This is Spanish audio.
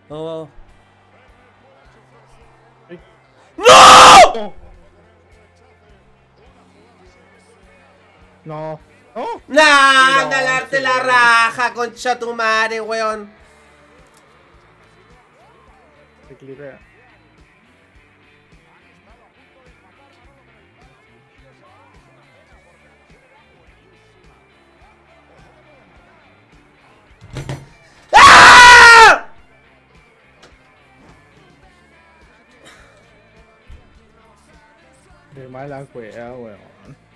Oh. Ay. ¡No! No. ¡Oh! ¡Nah! No, ¡Darte sí. la raja, concha tu madre, weón! Se clipea. ¡Ah! De mala cueva, weón.